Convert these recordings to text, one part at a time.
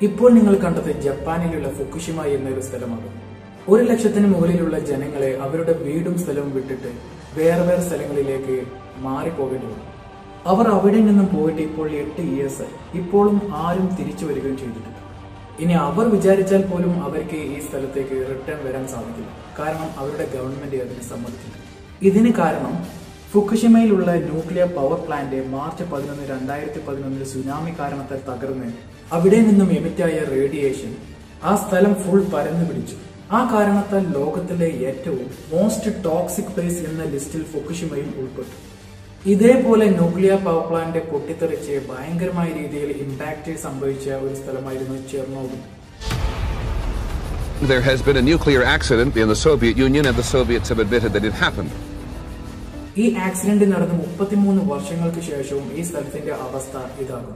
ഇപ്പോൾ നിങ്ങൾ കണ്ടത് ജപ്പാനിലുള്ള ഫുക്കുഷിമ എന്നൊരു സ്ഥലമാണ്. 1,00,000-ന് മുകളിലുള്ള ജനങ്ങളെ അവരുടെ വീടും സ്ഥലവും വിട്ടിട്ട് വേറെ വേറെ സ്ഥലങ്ങളിലേക്ക് മാറിപ്പോകേണ്ടി വന്നു. അവർ അവിടെ നിന്നും പോയിട്ട് ഇപ്പോൾ 8 ഇയേഴ്സ് ഇപ്പോഴും ആരും തിരിച്ചു വരികയും ചെയ്തിട്ടില്ല. ഇനി അവർ വിചാരിച്ചാൽ പോലും അവർക്ക് ഈ സ്ഥലത്തേക്ക് റിട്ടേൺ വരാൻ സാധിക്കില്ല. കാരണം അവരുടെ ഗവൺമെന്റ് അതിന് സമ്മതിക്കില്ല. ഇതിന് കാരണം ഫുക്കുഷിമയിലുള്ള nuclear power plant March 11, 2011 tsunami കാരണത്താൽ തകർന്ന് അവിടെ നിന്നും എമിറ്റായ റേഡിയേഷൻ ആ സ്ഥലം ഫുൾ പരന്നു പിടിച്ചു. ആ കാരണത്താൽ ലോകത്തിലെ ഏറ്റവും മോസ്റ്റ് ടോക്സിക് പ്ലേസ് എന്ന ലിസ്റ്റിൽ ഫുക്കുഷിമയും ഉൾപ്പെട്ടു. ഇതേപോലെ ന്യൂക്ലിയർ പവർ പ്ലാന്റ് പൊട്ടിത്തെറിച്ച് ഭയങ്കരമായ രീതിയിൽ ഇമ്പാക്ട് സംഭവിച്ച ഒരു സ്ഥലമായിരുന്നു Chernobyl. There has been a nuclear accident in the Soviet Union and the Soviets have admitted that it happened. ഈ ആക്സിഡന്റ് നടന്ന് 33 വർഷങ്ങൾക്ക് ശേഷവും ഈ സ്ഥലത്തിന്റെ അവസ്ഥ ഇതാകും.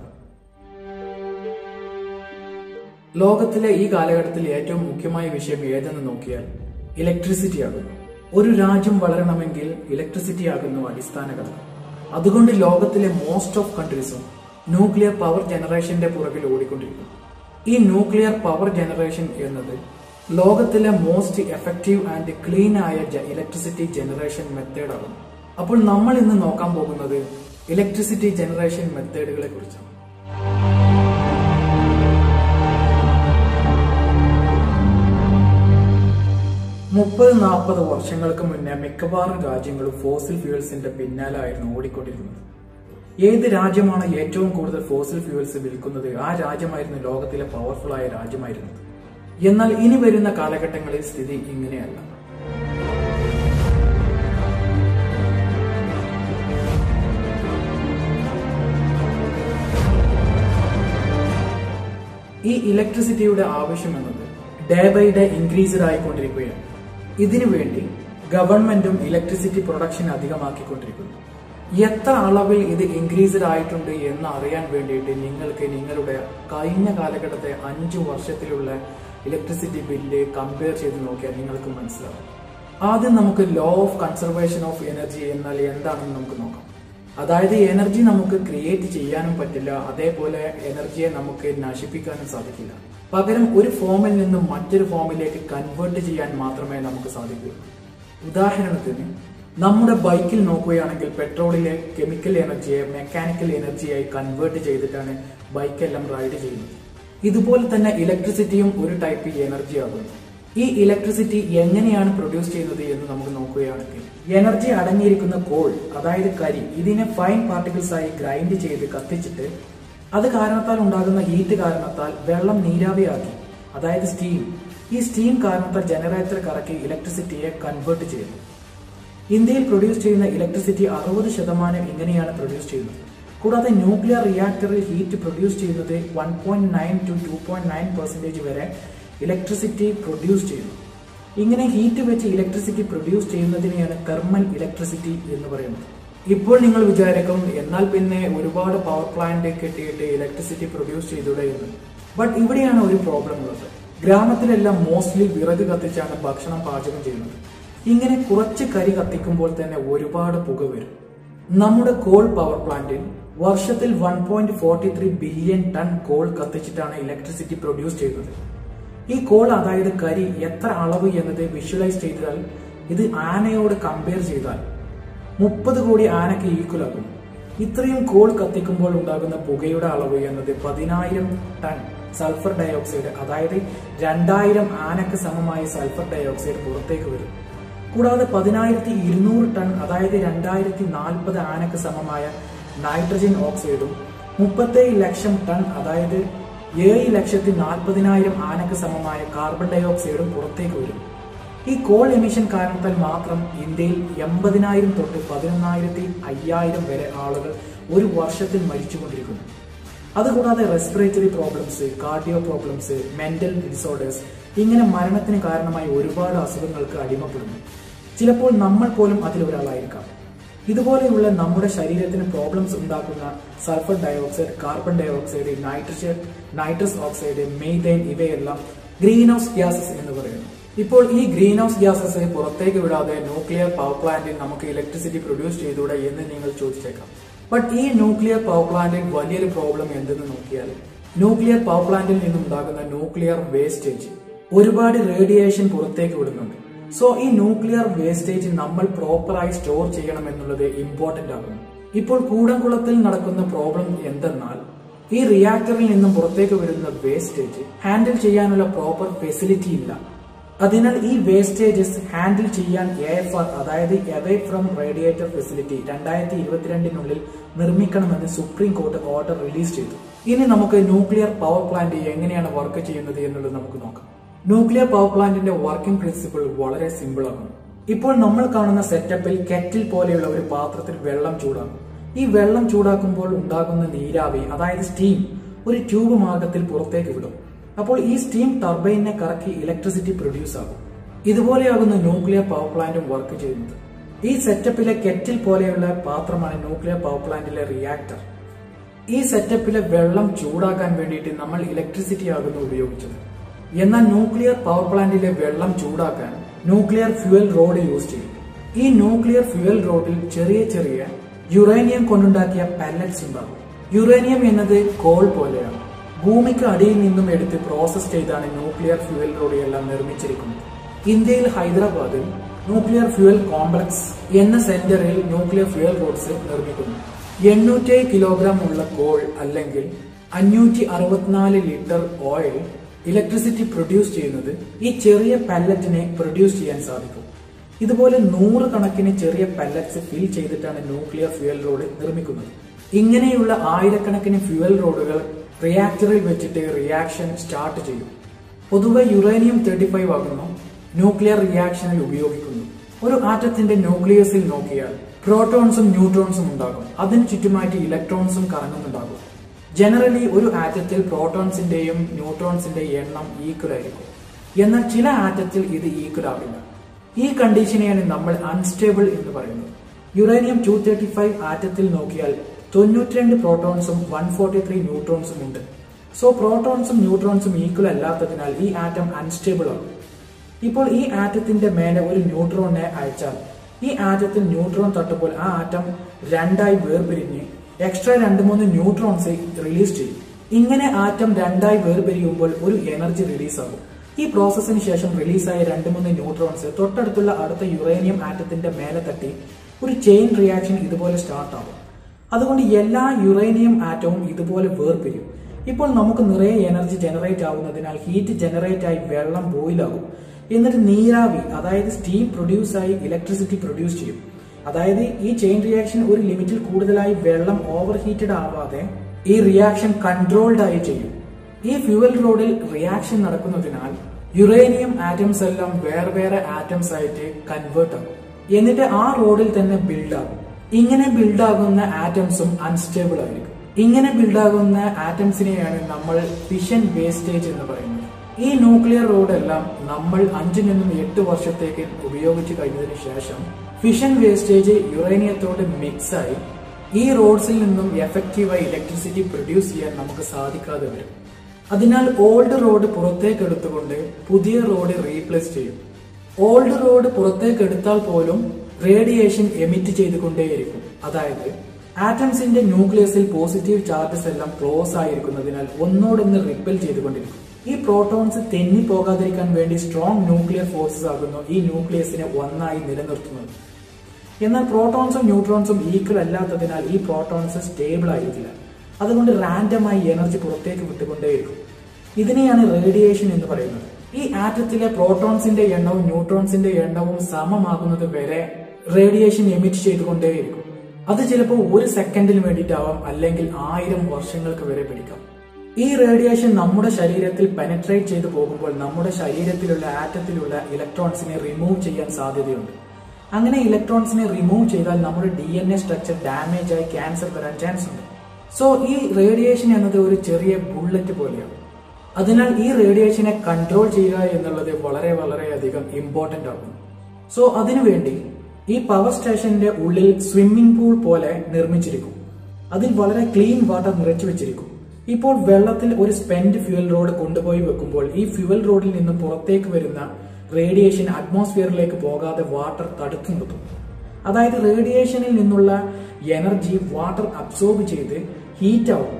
ലോകത്തിലെ ഈ കാലഘട്ടത്തിൽ ഏറ്റവും മുഖ്യമായ വിഷയം ഏതെന്ന് നോക്കിയാൽ ഇലക്ട്രിസിറ്റി ആകുന്നു. ഒരു രാജ്യം വളരണമെങ്കിൽ ഇലക്ട്രിസിറ്റി ആകുന്നു അടിസ്ഥാന ഘടകം. അതുകൊണ്ട് ലോകത്തിലെ മോസ്റ്റ് ഓഫ് കൺട്രീസും ന്യൂക്ലിയർ പവർ ജനറേഷന്റെ പുറകിൽ ഓടിക്കൊണ്ടിരിക്കുന്നു. ഈ ന്യൂക്ലിയർ പവർ ജനറേഷൻ എന്നത് ലോകത്തിലെ മോസ്റ്റ് എഫക്റ്റീവ് ആൻഡ് ക്ലീൻ ആയ ഇലക്ട്രിസിറ്റി ജനറേഷൻ മെത്തേഡ് ആകുന്നു. അപ്പോൾ നമ്മൾ ഇന്ന് നോക്കാൻ പോകുന്നത് ഇലക്ട്രിസിറ്റി ജനറേഷൻ മെത്തേഡുകളെ കുറിച്ചാണ്. മുപ്പത് 40 വർഷങ്ങൾക്ക് മുന്നേ മിക്കവാറും രാജ്യങ്ങളും ഫോസിൽ ഫ്യൂവൽസിന്റെ പിന്നാലായിരുന്നു ഓടിക്കൊണ്ടിരുന്നത്. ഏത് രാജ്യമാണ് ഏറ്റവും കൂടുതൽ ഫോസിൽ ഫ്യൂവൽസ് വിൽക്കുന്നത് ആ രാജ്യമായിരുന്നു ലോകത്തിലെ പവർഫുൾ ആയ രാജ്യമായിരുന്നത്. എന്നാൽ ഇനി വരുന്ന കാലഘട്ടങ്ങളിൽ സ്ഥിതി ഇങ്ങനെയല്ല. ഈ ഇലക്ട്രിസിറ്റിയുടെ ആവശ്യം എന്നത് ഡേ ബൈ ഡേ ഇൻക്രീസ്ഡ് ആയിക്കൊണ്ടിരിക്കുകയാണ്. ഇതിനുവേണ്ടി ഗവൺമെന്റും ഇലക്ട്രിസിറ്റി പ്രൊഡക്ഷൻ അധികമാക്കിക്കൊണ്ടിരിക്കുന്നു. എത്ര അളവിൽ ഇത് ഇൻക്രീസ്ഡ് ആയിട്ടുണ്ട് എന്ന് അറിയാൻ വേണ്ടിയിട്ട് നിങ്ങൾക്ക് നിങ്ങളുടെ കഴിഞ്ഞ കാലഘട്ടത്തെ 5 വർഷത്തിലുള്ള ഇലക്ട്രിസിറ്റി ബില്ല് കമ്പയർ ചെയ്ത് നോക്കിയാൽ നിങ്ങൾക്ക് മനസ്സിലാവും. ആദ്യം നമുക്ക് law of conservation of energy എന്നാൽ എന്താണെന്ന് നമുക്ക് നോക്കാം. അതായത് എനർജി നമുക്ക് ക്രിയേറ്റ് ചെയ്യാനും പറ്റില്ല, അതേപോലെ എനർജിയെ നമുക്ക് നശിപ്പിക്കാനും സാധിക്കില്ല. പകരം ഒരു ഫോമിൽ നിന്നും മറ്റൊരു ഫോമിലേക്ക് കൺവേർട്ട് ചെയ്യാൻ മാത്രമേ നമുക്ക് സാധിക്കൂ. ഉദാഹരണത്തിന് നമ്മുടെ ബൈക്കിൽ നോക്കുകയാണെങ്കിൽ പെട്രോളിലെ കെമിക്കൽ എനർജിയെ മെക്കാനിക്കൽ എനർജിയായി കൺവേർട്ട് ചെയ്തിട്ടാണ് ബൈക്കെല്ലാം റൈഡ് ചെയ്യുന്നത്. ഇതുപോലെ തന്നെ ഇലക്ട്രിസിറ്റിയും ഒരു ടൈപ്പ് എനർജി ആകുന്നു. ഈ ഇലക്ട്രിസിറ്റി എങ്ങനെയാണ് പ്രൊഡ്യൂസ് ചെയ്യുന്നത് എന്ന് നമുക്ക് നോക്കുകയാണെങ്കിൽ എനർജി അടങ്ങിയിരിക്കുന്ന കോൾ, അതായത് കരി, ഇതിനെ ഫൈൻ പാർട്ടിക്കിൾസ് ആയി ഗ്രൈൻഡ് ചെയ്ത് കത്തിച്ചിട്ട് അത് കാരണത്താൽ ഉണ്ടാകുന്ന ഹീറ്റ് കാരണത്താൽ വെള്ളം നീരാവിയാക്കി, അതായത് സ്റ്റീം. ഈ സ്റ്റീം കാരണത്താൽ ജനറേറ്റർ കറക്കി ഇലക്ട്രിസിറ്റിയെ കൺവേർട്ട് ചെയ്യുന്നു. ഇന്ത്യയിൽ പ്രൊഡ്യൂസ് ചെയ്യുന്ന ഇലക്ട്രിസിറ്റി 60% ഇങ്ങനെയാണ് പ്രൊഡ്യൂസ് ചെയ്യുന്നത്. കൂടാതെ ന്യൂക്ലിയർ റിയാക്ടറിൽ ഹീറ്റ് പ്രൊഡ്യൂസ് ചെയ്യുന്നത് 1.9 to 2.9% വരെ ഇലക്ട്രിസിറ്റി പ്രൊഡ്യൂസ് ചെയ്യുന്നു. ഇങ്ങനെ ഹീറ്റ് വെച്ച് ഇലക്ട്രിസിറ്റി പ്രൊഡ്യൂസ് ചെയ്യുന്നതിനെയാണ് തെർമൽ ഇലക്ട്രിസിറ്റി എന്ന് പറയുന്നത്. ഇപ്പോൾ നിങ്ങൾ വിചാരിക്കും എന്നാൽ പിന്നെ ഒരുപാട് പവർ പ്ലാന്റ് കെട്ടിയിട്ട് ഇലക്ട്രിസിറ്റി പ്രൊഡ്യൂസ് ചെയ്തൂടെ എന്ന്. ബട്ട് ഇവിടെയാണ് ഒരു പ്രോബ്ലം ഉള്ളത്. ഗ്രാമത്തിലെല്ലാം മോസ്റ്റ്ലി വിറക് കത്തിച്ചാണ് ഭക്ഷണം പാചകം ചെയ്യുന്നത്. ഇങ്ങനെ കുറച്ച് കരി കത്തിക്കുമ്പോൾ തന്നെ ഒരുപാട് പുക വരും. നമ്മുടെ കോൾ പവർ പ്ലാന്റിൽ വർഷത്തിൽ 1.43 ബില്യൺ ടൺ കോൾ കത്തിച്ചിട്ടാണ് ഇലക്ട്രിസിറ്റി പ്രൊഡ്യൂസ് ചെയ്യുന്നത്. ഈ കോൾ, അതായത് കരി, എത്ര അളവ് എന്നത് വിഷ്വലൈസ് ചെയ്താൽ ഇത് ആനയോട് കമ്പയർ ചെയ്താൽ 30 കോടി ആനയ്ക്ക് ഈക്വൽ ആകുന്നു. ഇത്രയും കോൾ കത്തിക്കുമ്പോൾ ഉണ്ടാകുന്ന പുകയുടെ അളവ് എന്നത് 10,000 ടൺ സൾഫർ ഡയോക്സൈഡ്, അതായത് 2000 ആനക്ക് സമമായ സൾഫർ ഡയോക്സൈഡ് പുറത്തേക്ക് വരും. കൂടാതെ 10,200 ടൺ, അതായത് 2040 ആനക്ക് സമമായ നൈട്രജൻ ഓക്സൈഡും 37 ലക്ഷം ടൺ, അതായത് 7,40,000 ആനക്ക് സമമായ കാർബൺ ഡയോക്സൈഡും പുറത്തേക്ക് വരും. ഈ കോൾ എമിഷൻ കാരണത്താൽ മാത്രം ഇന്ത്യയിൽ 80,000 തൊട്ട് 11,500 വരെ ആളുകൾ ഒരു വർഷത്തിൽ മരിച്ചുകൊണ്ടിരിക്കുന്നു. അതുകൂടാതെ respiratory problems, cardio problems, mental disorders, ഇങ്ങനെ മരണത്തിന് കാരണമായി ഒരുപാട് അസുഖങ്ങൾക്ക് അടിമപ്പെടുന്നു. ചിലപ്പോൾ നമ്മൾ പോലും അതിലൊരാളായിരിക്കാം. ഇതുപോലെയുള്ള നമ്മുടെ ശരീരത്തിന് പ്രോബ്ലംസ് ഉണ്ടാക്കുന്ന sulphur dioxide, carbon dioxide, nitrous oxide, methane, ഇവയെല്ലാം ഗ്രീൻ ഹൗസ് ഗ്യാസസ് എന്ന് പറയുന്നു. ഇപ്പോൾ ഈ ഗ്രീൻ ഹൗസ് ഗ്യാസസ് പുറത്തേക്ക് വിടാതെ ന്യൂക്ലിയർ പവർ പ്ലാന്റിൽ നമുക്ക് ഇലക്ട്രിസിറ്റി പ്രൊഡ്യൂസ് ചെയ്തുകൂടെ എന്ന് നിങ്ങൾ ചോദിച്ചേക്കാം. ബട്ട് ഈ ന്യൂക്ലിയർ പവർ പ്ലാന്റിൽ വലിയൊരു പ്രോബ്ലം എന്തെന്ന് നോക്കിയാൽ ന്യൂക്ലിയർ പവർ പ്ലാന്റിൽ നിന്നുണ്ടാകുന്ന ന്യൂക്ലിയർ വേസ്റ്റേജ് ഒരുപാട് റേഡിയേഷൻ പുറത്തേക്ക് വിടുന്നുണ്ട്. സോ ഈ ന്യൂക്ലിയർ വേസ്റ്റേജ് നമ്മൾ പ്രോപ്പറായി സ്റ്റോർ ചെയ്യണം എന്നുള്ളത് ഇമ്പോർട്ടന്റ് ആകുന്നു. ഇപ്പോൾ കൂടംകുളത്തിൽ നടക്കുന്ന പ്രോബ്ലം എന്തെന്നാൽ ഈ റിയാക്ടറിൽ നിന്നും പുറത്തേക്ക് വരുന്ന വേസ്റ്റേജ് ഹാൻഡിൽ ചെയ്യാനുള്ള പ്രോപ്പർ ഫെസിലിറ്റി ഇല്ല. അതിനാൽ ഈ വേസ്റ്റേജസ് ഹാൻഡിൽ ചെയ്യാൻ AFR അതായത് അവേ ഫ്രം റേഡിയേറ്റർ ഫെസിലിറ്റി 2022 നിർമ്മിക്കണമെന്ന് സുപ്രീം കോടതി ഓർഡർ റിലീസ് ചെയ്തു. ഇനി നമുക്ക് ന്യൂക്ലിയർ പവർ പ്ലാന്റ് എങ്ങനെയാണ് വർക്ക് ചെയ്യുന്നത് എന്നുള്ളത് നമുക്ക് നോക്കാം. ന്യൂക്ലിയർ പവർ പ്ലാന്റിന്റെ വർക്കിംഗ് പ്രിൻസിപ്പിൾ വളരെ സിമ്പിൾ ആണ്. ഇപ്പോൾ നമ്മൾ കാണുന്ന സെറ്റപ്പിൽ കെറ്റിൽ പോലെയുള്ള ഒരു പാത്രത്തിൽ വെള്ളം ചൂടാക്കും. ഈ വെള്ളം ചൂടാക്കുമ്പോൾ ഉണ്ടാകുന്ന നീരാവി അതായത് സ്റ്റീം ഒരു ട്യൂബ് മാർഗത്തിൽ പുറത്തേക്ക് വിടും. അപ്പോൾ ഈ സ്റ്റീം ടർബൈനെ കറക്കി ഇലക്ട്രിസിറ്റി പ്രൊഡ്യൂസ് ആകും. ഇതുപോലെയാകുന്ന ന്യൂക്ലിയർ പവർ പ്ലാന്റും വർക്ക് ചെയ്യുന്നത്. ഈ സെറ്റപ്പിലെ കെറ്റിൽ പോലെയുള്ള പാത്രമാണ് ന്യൂക്ലിയർ പവർ പ്ലാന്റിലെ റിയാക്ടർ. ഈ സെറ്റപ്പിലെ വെള്ളം ചൂടാക്കാൻ വേണ്ടിയിട്ട് നമ്മൾ ഇലക്ട്രിസിറ്റി ആകുന്നു ഉപയോഗിച്ചത്. എന്നാൽ ന്യൂക്ലിയർ പവർ പ്ലാന്റിലെ വെള്ളം ചൂടാക്കാൻ ന്യൂക്ലിയർ ഫ്യൂവൽ റോഡ് യൂസ് ചെയ്യും. ഈ ന്യൂക്ലിയർ ഫ്യൂവൽ റോഡിൽ ചെറിയ ചെറിയ യുറേനിയം കൊണ്ടുണ്ടാക്കിയ പല്ലറ്റ്സ് ഉണ്ടാകും. യുറേനിയം എന്നത് കോൾ പോലെയാണ്. ഭൂമിക്ക് അടിയിൽ നിന്നും എടുത്ത് പ്രോസസ് ചെയ്താണ് ന്യൂക്ലിയർ ഫ്യൂവൽ റോഡ് എല്ലാം നിർമ്മിച്ചിരിക്കുന്നത്. ഇന്ത്യയിൽ ഹൈദരാബാദിൽ ന്യൂക്ലിയർ ഫ്യൂവൽ കോംപ്ലക്സ് എന്ന സെന്ററിൽ ന്യൂക്ലിയർ ഫ്യൂവൽ റോഡ്സ് നിർമ്മിക്കുന്നു. 800 കിലോഗ്രാം ഉള്ള കോൾ അല്ലെങ്കിൽ 564 ലിറ്റർ ഓയിൽ ഇലക്ട്രിസിറ്റി പ്രൊഡ്യൂസ് ചെയ്യുന്നത് ഈ ചെറിയ പല്ലറ്റിനെ പ്രൊഡ്യൂസ് ചെയ്യാൻ സാധിക്കും. ഇതുപോലെ 100 കണക്കിന് ചെറിയ പല്ലറ്റ്സ് ഫിൽ ചെയ്തിട്ടാണ് ന്യൂക്ലിയർ ഫ്യൂവൽ റോഡ് നിർമ്മിക്കുന്നത്. ഇങ്ങനെയുള്ള ആയിരക്കണക്കിന് ഫ്യൂവൽ റോഡുകൾ റിയാക്ടറിൽ വെച്ചിട്ട് റിയാക്ഷൻ സ്റ്റാർട്ട് ചെയ്യും. പൊതുവെ യുറേനിയം 35 ആകുന്നു ന്യൂക്ലിയർ റിയാക്ഷനിൽ ഉപയോഗിക്കുന്നു. ഒരു ആറ്റത്തിന്റെ ന്യൂക്ലിയസിൽ നോക്കിയാൽ പ്രോട്ടോൺസും ന്യൂട്രോൺസും ഉണ്ടാകും. അതിന് ചുറ്റുമായിട്ട് ഇലക്ട്രോൺസും കറങ്ങുന്നുണ്ടാകും. ജനറലി ഒരു ആറ്റത്തിൽ പ്രോട്ടോൺസിന്റെയും ന്യൂട്രോൺസിന്റെയും എണ്ണം ഈക്വൽ ആയിരിക്കും. എന്നാൽ ചില ആറ്റത്തിൽ ഇത് ഈക്വൽ ആവില്ല. ഈ കണ്ടീഷനെയാണ് നമ്മൾ അൺസ്റ്റേബിൾ എന്ന് പറയുന്നത്. യുറേനിയം 235 ആറ്റത്തിൽ നോക്കിയാൽ 92 പ്രോട്ടോൺസും 143 ന്യൂട്രോൺസും ഉണ്ട്. സോ പ്രോട്ടോൺസും ന്യൂട്രോൺസും ഈക്വൽ അല്ലാത്തതിനാൽ ഈ ആറ്റം അൺസ്റ്റേബിൾ ആകും. ഇപ്പോൾ ഈ ആറ്റത്തിന്റെ മേലെ ഒരു ന്യൂട്രോണിനെ അയച്ചാൽ ഈ ആറ്റത്തിൽ ന്യൂട്രോൺ തട്ടുമ്പോൾ ആ ആറ്റം രണ്ടായി വേർപിരിഞ്ഞ് എക്സ്ട്രാ 2-3 ന്യൂട്രോൺസ് റിലീസ് ചെയ്യും. ഇങ്ങനെ ആറ്റം രണ്ടായി വേർപിരിയുമ്പോൾ ഒരു എനർജി റിലീസ് ആകും. ഈ പ്രോസസ്സിന് ശേഷം റിലീസായ 2-3 ന്യൂട്രോൺസ് തൊട്ടടുത്തുള്ള അടുത്ത യുറേനിയം ആറ്റത്തിന്റെ മേലെ തട്ടി ഒരു ചെയിൻ റിയാക്ഷൻ ഇതുപോലെ സ്റ്റാർട്ട് ആകും. അതുകൊണ്ട് എല്ലാ യുറേനിയം ആറ്റവും ഇതുപോലെ വേർപിരിയും. ഇപ്പോൾ നമുക്ക് നിറയെ എനർജി ജനറേറ്റ് ആവുന്നതിനാൽ ഹീറ്റ് ജനറേറ്റ് ആയി വെള്ളം ബോയിലാകും. എന്നിട്ട് നീരാവി അതായത് സ്റ്റീം പ്രൊഡ്യൂസ് ആയി ഇലക്ട്രിസിറ്റി പ്രൊഡ്യൂസ് ചെയ്യും. അതായത് ഈ ചെയിൻ റിയാക്ഷൻ ഒരു ലിമിറ്റിൽ കൂടുതലായി വെള്ളം ഓവർ ഹീറ്റഡ് ആവാതെ ഈ റിയാക്ഷൻ കൺട്രോൾഡ് ആയി ചെയ്യും. ഈ ഫ്യൂവൽ റോഡിൽ റിയാക്ഷൻ നടക്കുന്നതിനാൽ യുറേനിയം ആറ്റംസ് എല്ലാം വേറെ വേറെ ആറ്റംസ് ആയിട്ട് കൺവേർട്ട് ആകും. എന്നിട്ട് ആ റോഡിൽ തന്നെ ബിൽഡ് ആകും. ഇങ്ങനെ ബിൽഡ് ആകുന്ന ആറ്റംസും അൺസ്റ്റേബിൾ ആയിരിക്കും. ഇങ്ങനെ ബിൽഡ് ആകുന്ന ആറ്റംസിനെയാണ് നമ്മൾ ഫിഷൻ വേസ്റ്റേജ് എന്ന് പറയുന്നത്. ഈ ന്യൂക്ലിയർ റോഡ് എല്ലാം നമ്മൾ 5 നിന്നും 8 വർഷത്തേക്ക് ഉപയോഗിച്ച് കഴിഞ്ഞതിന് ശേഷം ഫിഷൻ വേസ്റ്റേജ് യുറേനിയത്തോട് മിക്സ് ആയി ഈ റോഡ്സിൽ നിന്നും എഫക്റ്റീവായി ഇലക്ട്രിസിറ്റി പ്രൊഡ്യൂസ് ചെയ്യാൻ നമുക്ക് സാധിക്കാതെ വരും. അതിനാൽ ഓൾഡ് റോഡ് പുറത്തേക്ക് എടുത്തുകൊണ്ട് പുതിയ റോഡ് റീപ്ലേസ് ചെയ്യും. ഓൾഡ് റോഡ് പുറത്തേക്ക് എടുത്താൽ പോലും റേഡിയേഷൻ എമിറ്റ് ചെയ്തുകൊണ്ടേയിരിക്കും. അതായത് ആറ്റംസിന്റെ ന്യൂക്ലിയസിൽ പോസിറ്റീവ് ചാർജസ് എല്ലാം ക്ലോസ് ആയിരിക്കുന്നതിനാൽ ഒന്നോടൊന്ന് റിപ്പൽ ചെയ്തുകൊണ്ടിരിക്കും. ഈ പ്രോട്ടോൺസ് തെന്നി പോകാതിരിക്കാൻ വേണ്ടി സ്ട്രോങ് ന്യൂക്ലിയർ ഫോഴ്സസ് ആകുന്നു ഈ ന്യൂക്ലിയസിനെ ഒന്നായി നിലനിർത്തുന്നത്. എന്നാൽ പ്രോട്ടോൺസും ന്യൂട്രോൺസും ഈക്വൽ അല്ലാത്തതിനാൽ ഈ പ്രോട്ടോൺസ് സ്റ്റേബിൾ ആയിരിക്കില്ല. അതുകൊണ്ട് റാൻഡമായി എനർജി പുറത്തേക്ക് വിട്ടുകൊണ്ടേയിരിക്കും. ഇതിനെയാണ് റേഡിയേഷൻ എന്ന് പറയുന്നത്. ഈ ആറ്റത്തിലെ പ്രോട്ടോൺസിന്റെ എണ്ണവും ന്യൂട്രോൺസിന്റെ എണ്ണവും സമമാകുന്നത് വരെ റേഡിയേഷൻ എമിറ്റ് ചെയ്തുകൊണ്ടേയിരിക്കും. അത് ചിലപ്പോൾ 1 സെക്കൻഡിന് വേണ്ടിയിട്ടാവാം, അല്ലെങ്കിൽ 1000 വർഷങ്ങൾക്ക് വരെ പിടിക്കാം. ഈ റേഡിയേഷൻ നമ്മുടെ ശരീരത്തിൽ പെനട്രേറ്റ് ചെയ്തു പോകുമ്പോൾ നമ്മുടെ ശരീരത്തിലുള്ള ആറ്റത്തിലുള്ള ഇലക്ട്രോൺസിനെ റിമൂവ് ചെയ്യാൻ സാധ്യതയുണ്ട്. അങ്ങനെ ഇലക്ട്രോൺസിനെ റിമൂവ് ചെയ്താൽ നമ്മുടെ DNA സ്ട്രക്ചർ ഡാമേജ് ആയി ക്യാൻസർ വരാൻ ചാൻസ് ഉണ്ട്. സോ ഈ റേഡിയേഷൻ എന്നത് ഒരു ചെറിയ ബുള്ളറ്റ് പോലെയാണ്. അതിനാൽ ഈ റേഡിയേഷനെ കൺട്രോൾ ചെയ്യുക എന്നുള്ളത് വളരെ വളരെയധികം ഇമ്പോർട്ടന്റ് ആകുന്നു. സോ അതിനുവേണ്ടി ഈ പവർ സ്റ്റേഷന്റെ ഉള്ളിൽ സ്വിമ്മിംഗ് പൂൾ പോലെ നിർമ്മിച്ചിരിക്കും. അതിൽ വളരെ ക്ലീൻ വാട്ടർ നിറച്ചു വെച്ചിരിക്കും. ഇപ്പോൾ വെള്ളത്തിൽ ഒരു സ്പെൻഡ് ഫ്യൂവൽ റോഡ് കൊണ്ടുപോയി വെക്കുമ്പോൾ ഈ ഫ്യൂവൽ റോഡിൽ നിന്നും പുറത്തേക്ക് വരുന്ന റേഡിയേഷൻ അറ്റ്മോസ്ഫിയറിലേക്ക് പോകാതെ വാട്ടർ തടുത്തു നിർത്തും. അതായത് റേഡിയേഷനിൽ നിന്നുള്ള എനർജി വാട്ടർ അബ്സോർബ് ചെയ്ത് ഹീറ്റ് ആവും.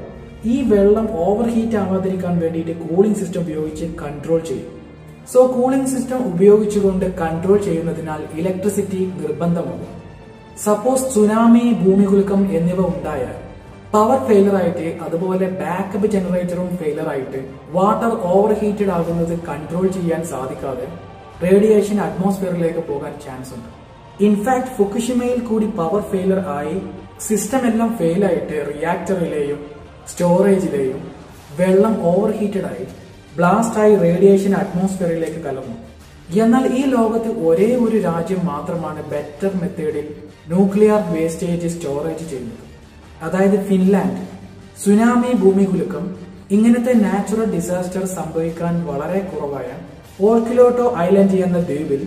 ഈ വെള്ളം ഓവർ ഹീറ്റ് ആവാതിരിക്കാൻ വേണ്ടിയിട്ട് കൂളിംഗ് സിസ്റ്റം ഉപയോഗിച്ച് കൺട്രോൾ ചെയ്യും. സോ കൂളിംഗ് സിസ്റ്റം ഉപയോഗിച്ചുകൊണ്ട് കൺട്രോൾ ചെയ്യുന്നതിനാൽ ഇലക്ട്രിസിറ്റി നിർബന്ധമാകും. സപ്പോസ് സുനാമി, ഭൂമികുലുക്കം എന്നിവ ഉണ്ടായാൽ പവർ ഫെയിലർ ആയിട്ട്, അതുപോലെ ബാക്കപ്പ് ജനറേറ്ററും ഫെയിലർ ആയിട്ട് വാട്ടർ ഓവർ ഹീറ്റഡ് ആകുന്നത് കൺട്രോൾ ചെയ്യാൻ സാധിക്കാതെ റേഡിയേഷൻ അറ്റ്മോസ്ഫിയറിലേക്ക് പോകാൻ ചാൻസ് ഉണ്ട്. ഇൻഫാക്ട് ഫുക്കുഷിമയിൽ കൂടി പവർ ഫെയിലർ ആയി സിസ്റ്റം എല്ലാം ഫെയിൽ ആയിട്ട് റിയാക്ടറിലെയും സ്റ്റോറേജിലെയും വെള്ളം ഓവർ ഹീറ്റഡ് ആയി ബ്ലാസ്റ്റ് ആയി റേഡിയേഷൻ അറ്റ്മോസ്ഫിയറിലേക്ക് കലർന്നു. എന്നാൽ ഈ ലോകത്ത് ഒരേ ഒരു രാജ്യം മാത്രമാണ് ബെറ്റർ മെത്തേഡിൽ ന്യൂക്ലിയർ വേസ്റ്റേജ് സ്റ്റോറേജ് ചെയ്യുന്നത്, അതായത് ഫിൻലാൻഡ്. സുനാമി, ഭൂമികുലുക്കം ഇങ്ങനത്തെ നാച്ചുറൽ ഡിസാസ്റ്റർ സംഭവിക്കാൻ വളരെ കുറവായ ഓർക്കിലോട്ടോ ഐലൻഡ് എന്ന ദ്വീപിൽ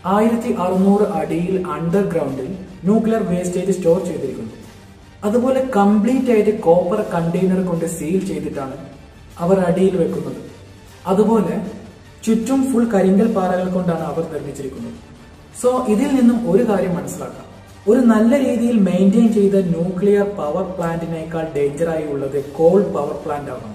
1600 അടിയിൽ അണ്ടർഗ്രൗണ്ടിൽ ന്യൂക്ലിയർ വേസ്റ്റേജ് സ്റ്റോർ ചെയ്തിരിക്കുന്നു. അതുപോലെ കംപ്ലീറ്റ് ആയിട്ട് കോപ്പർ കണ്ടെയ്നർ കൊണ്ട് സീൽ ചെയ്തിട്ടാണ് അവർ അടിയിൽ വെക്കുന്നത്. അതുപോലെ ചുറ്റും ഫുൾ കരിങ്കൽ പാറകൾ കൊണ്ടാണ് അവർ നിർമ്മിച്ചിരിക്കുന്നത്. സോ ഇതിൽ നിന്നും ഒരു കാര്യം മനസ്സിലാക്കാം, ഒരു നല്ല രീതിയിൽ മെയിൻറ്റെയിൻ ചെയ്ത ന്യൂക്ലിയർ പവർ പ്ലാന്റിനേക്കാൾ ഡേഞ്ചറായി ഉള്ളത് കോൾ പവർ പ്ലാന്റ് ആണ്.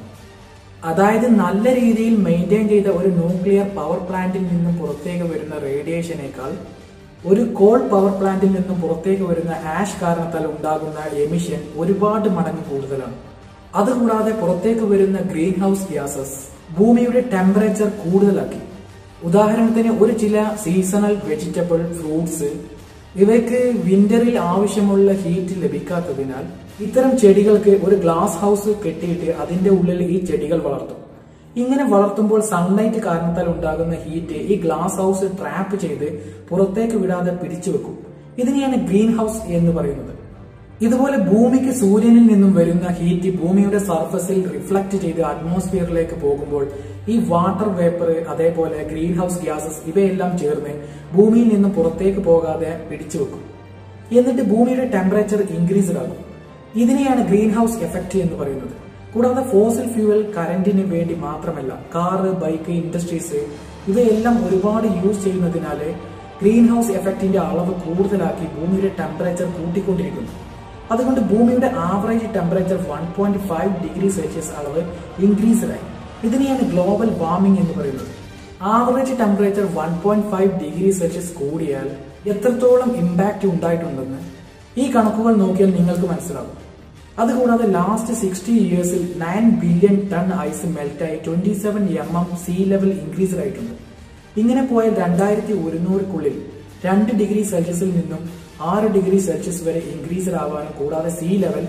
അതായത് നല്ല രീതിയിൽ മെയിൻറ്റെയിൻ ചെയ്ത ഒരു ന്യൂക്ലിയർ പവർ പ്ലാന്റിൽ നിന്നും പുറത്തേക്ക് വരുന്ന റേഡിയേഷനേക്കാൾ ഒരു കോൾ പവർ പ്ലാന്റിൽ നിന്നും പുറത്തേക്ക് വരുന്ന ആഷ് കാരണത്താൽ ഉണ്ടാകുന്ന എമിഷൻ ഒരുപാട് മടങ്ങ് കൂടുതലാണ്. അതുകൂടാതെ പുറത്തേക്ക് വരുന്ന ഗ്രീൻ ഹൗസ് ഗ്യാസസ് ഭൂമിയുടെ ടെമ്പറേച്ചർ കൂടുതലാക്കി. ഉദാഹരണത്തിന് ഒരു ചില സീസണൽ വെജിറ്റബിൾ, ഫ്രൂട്ട്സ് ഇവയ്ക്ക് വിന്ററിൽ ആവശ്യമുള്ള ഹീറ്റ് ലഭിക്കാത്തതിനാൽ ഇത്തരം ചെടികൾക്ക് ഒരു ഗ്ലാസ് ഹൗസ് കെട്ടിയിട്ട് അതിന്റെ ഉള്ളിൽ ഈ ചെടികൾ വളർത്തും. ഇങ്ങനെ വളർത്തുമ്പോൾ സൺലൈറ്റ് കാരണത്താൽ ഉണ്ടാകുന്ന ഹീറ്റ് ഈ ഗ്ലാസ് ഹൗസ് ട്രാപ്പ് ചെയ്ത് പുറത്തേക്ക് വിടാതെ പിടിച്ചു വെക്കും. ഇതിനെയാണ് ഗ്രീൻ ഹൗസ് എന്ന് പറയുന്നത്. ഇതുപോലെ ഭൂമിക്ക് സൂര്യനിൽ നിന്നും വരുന്ന ഹീറ്റ് ഭൂമിയുടെ സർഫസിൽ റിഫ്ലക്ട് ചെയ്ത് അറ്റ്മോസ്ഫിയറിലേക്ക് പോകുമ്പോൾ ഈ വാട്ടർ വേപ്പർ, അതേപോലെ ഗ്രീൻ ഹൗസ് ഗ്യാസസ് ഇവയെല്ലാം ചേർന്ന് ഭൂമിയിൽ നിന്നും പുറത്തേക്ക് പോകാതെ പിടിച്ചു വെക്കും. എന്നിട്ട് ഭൂമിയുടെ ടെമ്പറേച്ചർ ഇൻക്രീസ്ഡ് ആകും. ഇതിനെയാണ് ഗ്രീൻ ഹൗസ് എഫക്ട് എന്ന് പറയുന്നത്. കൂടാതെ ഫോസിൽ ഫ്യൂവൽ കറന്റിന് വേണ്ടി മാത്രമല്ല, കാറ്, ബൈക്ക്, ഇൻഡസ്ട്രീസ് ഇവയെല്ലാം ഒരുപാട് യൂസ് ചെയ്യുന്നതിനാല് ഗ്രീൻ ഹൗസ് എഫക്റ്റിന്റെ അളവ് കൂടുതലാക്കി ഭൂമിയുടെ ടെമ്പറേച്ചർ കൂട്ടിക്കൊണ്ടിരിക്കുന്നു. അതുകൊണ്ട് ഭൂമിയുടെ ആവറേജ് ടെമ്പറേച്ചർ 1.5 ഡിഗ്രി സെൽഷ്യസ് അളവ് ഇൻക്രീസ്ഡ് ആയി. ഇതിനെയാണ് ഗ്ലോബൽ വാർമിംഗ് എന്ന് പറയുന്നത്. ആവറേജ് ടെമ്പറേച്ചർ 1.5 ഡിഗ്രി സെൽഷ്യസ് കൂടിയാൽ എത്രത്തോളം ഇമ്പാക്ട് ഉണ്ടായിട്ടുണ്ടെന്ന് ഈ കണക്കുകൾ നോക്കിയാൽ നിങ്ങൾക്ക് മനസ്സിലാവും. അതുകൂടാതെ ലാസ്റ്റ് 60 ഇയേഴ്സിൽ 9 ബില്യൺ ടൺ ഐസ് മെൽറ്റായി 27 mm സീ ലെവൽ ഇൻക്രീസ് ആയിട്ടുണ്ട്. ഇങ്ങനെ പോയാൽ 2100ക്കുള്ളിൽ 2 ഡിഗ്രി സെൽഷ്യസിൽ നിന്നും 6 ഡിഗ്രി സെൽഷ്യസ് വരെ ഇൻക്രീസ്ഡ് ആവാനും കൂടാതെ sea level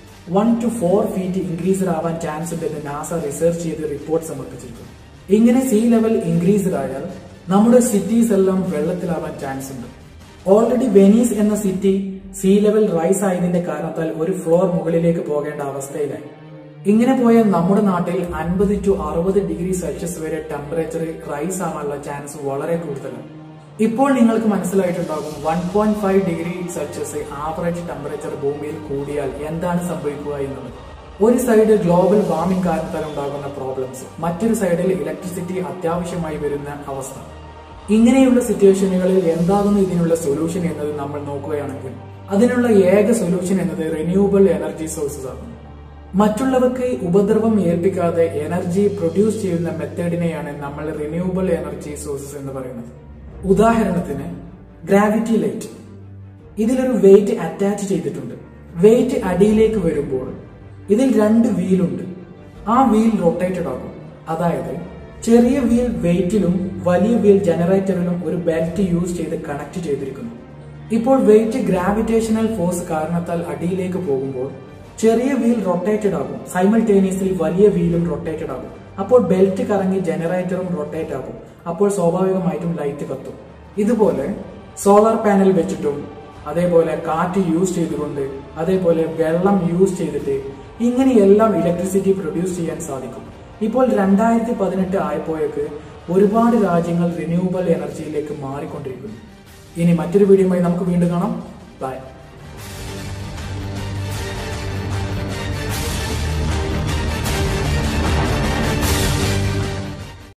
1 to 4 feet increased ആവാൻ ചാൻസ് ഉണ്ടെന്ന് നാസ റിസർച്ച് ചെയ്ത് റിപ്പോർട്ട് സമർപ്പിച്ചിരിക്കുന്നു. ഇങ്ങനെ സീ ലെവൽ ഇൻക്രീസ്ഡ് ആയാൽ നമ്മുടെ സിറ്റീസ് എല്ലാം വെള്ളത്തിലാവാൻ ചാൻസ് ഉണ്ട്. ഓൾറെഡി വെനീസ് എന്ന സിറ്റി സീ ലെവൽ റൈസ് ആയതിന്റെ കാരണത്താൽ ഒരു ഫ്ലോർ മുകളിലേക്ക് പോകേണ്ട അവസ്ഥയിലായി. ഇങ്ങനെ പോയാൽ നമ്മുടെ നാട്ടിൽ 50 to 60 ഡിഗ്രി സെൽഷ്യസ് വരെ ടെമ്പറേച്ചർ റൈസ് ആവാനുള്ള ചാൻസ് വളരെ കൂടുതലാണ്. ഇപ്പോൾ നിങ്ങൾക്ക് മനസ്സിലായിട്ടുണ്ടാകും 1.5 ഡിഗ്രി സെൽഷ്യസ് ആവറേജ് ടെമ്പറേച്ചർ ഭൂമിയിൽ കൂടിയാൽ എന്താണ് സംഭവിക്കുക എന്നുള്ളത്. ഒരു സൈഡ് ഗ്ലോബൽ വാർമിംഗ് കാരണത്താൽ ഉണ്ടാകുന്ന പ്രോബ്ലംസ്, മറ്റൊരു സൈഡിൽ ഇലക്ട്രിസിറ്റി അത്യാവശ്യമായി വരുന്ന അവസ്ഥ. ഇങ്ങനെയുള്ള സിറ്റുവേഷനുകളിൽ എന്താകുന്നു ഇതിനുള്ള സൊല്യൂഷൻ എന്നത് നമ്മൾ നോക്കുകയാണെങ്കിൽ അതിനുള്ള ഏക സൊല്യൂഷൻ എന്നത് റിന്യൂവബിൾ എനർജി സോഴ്സസ് ആണ്. മറ്റുള്ളവർക്ക് ഉപദ്രവം ഏൽപ്പിക്കാതെ എനർജി പ്രൊഡ്യൂസ് ചെയ്യുന്ന മെത്തേഡിനെയാണ് നമ്മൾ റിന്യൂവബിൾ എനർജി സോഴ്സസ് എന്ന് പറയുന്നത്. ഉദാഹരണത്തിന് ഗ്രാവിറ്റി ലൈറ്റ്. ഇതിലൊരു വെയിറ്റ് അറ്റാച്ച് ചെയ്തിട്ടുണ്ട്. വെയിറ്റ് അടിയിലേക്ക് വരുമ്പോൾ ഇതിൽ 2 വീലുണ്ട്. ആ വീൽ റൊട്ടേറ്റഡ് ആകും. അതായത് ചെറിയ വീൽ വെയിറ്റിലും വലിയ വീൽ ജനറേറ്ററിലും ഒരു ബെൽറ്റ് യൂസ് ചെയ്ത് കണക്ട് ചെയ്തിരിക്കുന്നു. ഇപ്പോൾ വെയിറ്റ് ഗ്രാവിറ്റേഷണൽ ഫോഴ്സ് കാരണത്താൽ അടിയിലേക്ക് പോകുമ്പോൾ ചെറിയ വീൽ റൊട്ടേറ്റഡ് ആകും. സൈമൾട്ടേനിയസ്ലി വലിയ വീലും റൊട്ടേറ്റഡ് ആകും. അപ്പോൾ ബെൽറ്റ് കറങ്ങി ജനറേറ്ററും റൊട്ടേറ്റ് ആകും. അപ്പോൾ സ്വാഭാവികമായിട്ടും ലൈറ്റ് കത്തും. ഇതുപോലെ സോളാർ പാനൽ വെച്ചിട്ടും, അതേപോലെ കാറ്റ് യൂസ് ചെയ്തുകൊണ്ട്, അതേപോലെ വെള്ളം യൂസ് ചെയ്തിട്ട് ഇങ്ങനെയെല്ലാം ഇലക്ട്രിസിറ്റി പ്രൊഡ്യൂസ് ചെയ്യാൻ സാധിക്കും. ഇപ്പോൾ 2018 ആയപ്പോഴേക്ക് ഒരുപാട് രാജ്യങ്ങൾ റിന്യൂവബിൾ എനർജിയിലേക്ക് മാറിക്കൊണ്ടിരിക്കുന്നു. ഇനി മറ്റൊരു വീഡിയോയുമായി നമുക്ക് വീണ്ടും കാണാം. ബൈ.